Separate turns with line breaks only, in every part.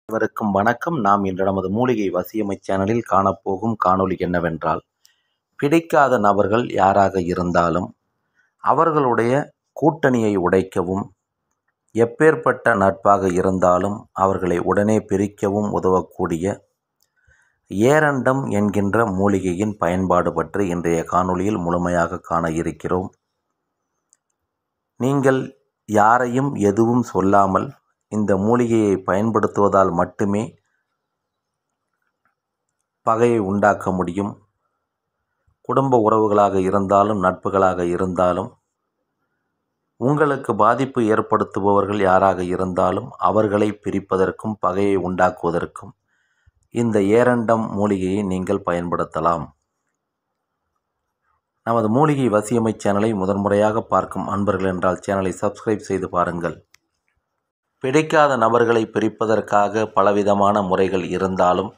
அனைவருக்கும் வணக்கம். நாம் இன்று நமது மூலிகை வசியமை சேனலில் காணப்போகும் காணொளி என்னவென்றால், பிடிக்காத நபர்கள் யாராக இருந்தாலும் அவர்களுடைய கூட்டணியை உடைக்கவும், எப்பேற்பட்ட நட்பாக இருந்தாலும் அவர்களை உடனே பிரிக்கவும் உதவக்கூடிய ஏரண்டம் என்கின்ற மூலிகையின் பயன்பாடு பற்றி இன்றைய காணொளியில் முழுமையாக காண இருக்கிறோம். நீங்கள் யாரையும் எதுவும் சொல்லாமல் இந்த மூலிகையை பயன்படுத்துவதால் மட்டுமே பகையை உண்டாக்க முடியும். குடும்ப உறவுகளாக இருந்தாலும் நட்புகளாக இருந்தாலும் உங்களுக்கு பாதிப்பு ஏற்படுத்துபவர்கள் யாராக இருந்தாலும் அவர்களை பிரிப்பதற்கும் பகையை உண்டாக்குவதற்கும் இந்த ஏரண்டம் மூலிகையை நீங்கள் பயன்படுத்தலாம். நமது மூலிகை வசியமை சேனலை முதன்முறையாக பார்க்கும் அன்பர்கள் என்றால் சேனலை சப்ஸ்கிரைப் செய்து பாருங்கள். பிடிக்காத நபர்களை பிரிப்பதற்காக பலவிதமான முறைகள் இருந்தாலும்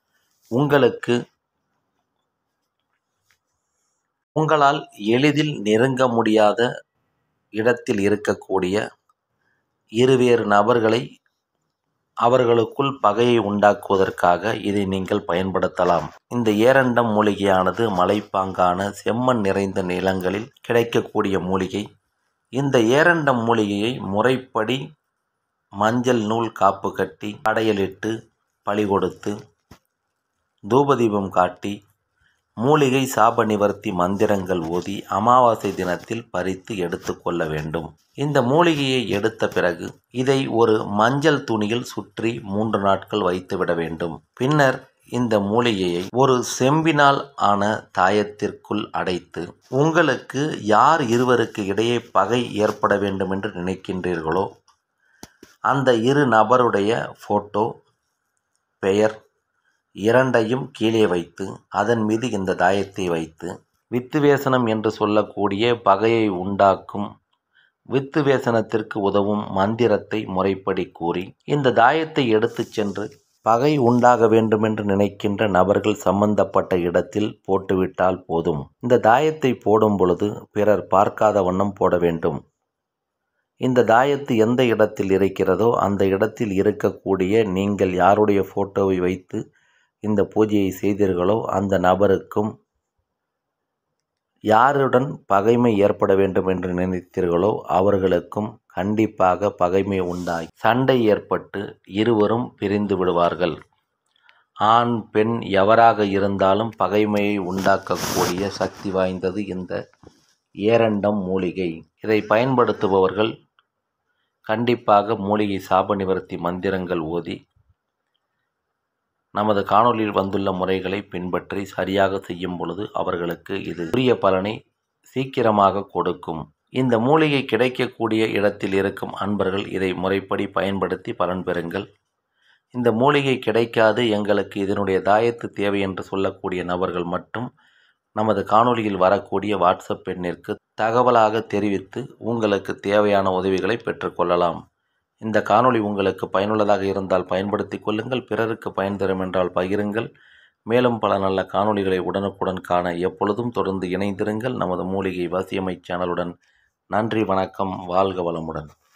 உங்களால் எளிதில் நெருங்க முடியாத இடத்தில் இருக்கக்கூடிய இருவேறு நபர்களை அவர்களுக்குள் பகையை உண்டாக்குவதற்காக இதை நீங்கள் பயன்படுத்தலாம். இந்த ஏரண்டம் மூலிகையானது மலைப்பாங்கான செம்மண் நிறைந்த நிலங்களில் கிடைக்கக்கூடிய மூலிகை. இந்த ஏரண்டம் மூலிகையை முறைப்படி மஞ்சள் நூல் காப்பு கட்டி, படையலிட்டு, பலி கொடுத்து, தூபதீபம் காட்டி, மூலிகை சாப நிவர்த்தி மந்திரங்கள் ஓதி அமாவாசை தினத்தில் பறித்து எடுத்து கொள்ள வேண்டும். இந்த மூலிகையை எடுத்த பிறகு இதை ஒரு மஞ்சள் துணியில் சுற்றி 3 நாட்கள் வைத்துவிட வேண்டும். பின்னர் இந்த மூலிகையை ஒரு செம்பினால் ஆன தாயத்திற்குள் அடைத்து, உங்களுக்கு யார் இருவருக்கு இடையே பகை ஏற்பட வேண்டும் என்று நினைக்கின்றீர்களோ அந்த இரு நபருடைய போட்டோ, பெயர் இரண்டையும் கீழே வைத்து அதன் மீது இந்த தாயத்தை வைத்து வித்துவேசனம் என்று சொல்லக்கூடிய பகையை உண்டாக்கும் வித்துவேசனத்திற்கு உதவும் மந்திரத்தை முறைப்படி கூறி இந்த தாயத்தை எடுத்து சென்று பகை உண்டாக வேண்டுமென்று நினைக்கின்ற நபர்கள் சம்பந்தப்பட்ட இடத்தில் போட்டுவிட்டால் போதும். இந்த தாயத்தை போடும் பொழுது பிறர் பார்க்காத வண்ணம் போட வேண்டும். இந்த தாயத்து எந்த இடத்தில் இருக்கிறதோ அந்த இடத்தில் இருக்கக்கூடிய நீங்கள் யாருடைய போட்டோவை வைத்து இந்த பூஜையை செய்தீர்களோ அந்த நபருக்கும் யாருடன் பகைமை ஏற்பட வேண்டும் என்று நினைத்தீர்களோ அவர்களுக்கும் கண்டிப்பாக பகைமை உண்டாகி சண்டை ஏற்பட்டு இருவரும் பிரிந்து விடுவார்கள். ஆண் பெண் எவராக இருந்தாலும் பகைமையை உண்டாக்கக்கூடிய சக்தி வாய்ந்தது இந்த ஏரண்டம் மூலிகை. இதை பயன்படுத்துபவர்கள் கண்டிப்பாக மூலிகை சாப நிவர்த்தி மந்திரங்கள் ஓதி நமது காணொலியில் வந்துள்ள முறைகளை பின்பற்றி சரியாக செய்யும் பொழுது அவர்களுக்கு இது உரிய பலனை சீக்கிரமாக கொடுக்கும். இந்த மூலிகை கிடைக்கக்கூடிய இடத்தில் இருக்கும் அன்பர்கள் இதை முறைப்படி பயன்படுத்தி பலன் பெறுங்கள். இந்த மூலிகை கிடைக்காது, எங்களுக்கு இதனுடைய தாயத்து தேவை என்று சொல்லக்கூடிய நபர்கள் மட்டும் நமது காணொலியில் வரக்கூடிய வாட்ஸ்அப் எண்ணிற்கு தகவலாக தெரிவித்து உங்களுக்கு தேவையான உதவிகளை பெற்றுக்கொள்ளலாம். இந்த காணொளி உங்களுக்கு பயனுள்ளதாக இருந்தால் பயன்படுத்திக் கொள்ளுங்கள். பிறருக்கு பயன் தரும் என்றால் பகிருங்கள். மேலும் பல நல்ல காணொளிகளை உடனுக்குடன் காண எப்பொழுதும் தொடர்ந்து இணைந்திருங்கள் நமது மூலிகை வசியமை சேனலுடன். நன்றி, வணக்கம், வாழ்க வளமுடன்.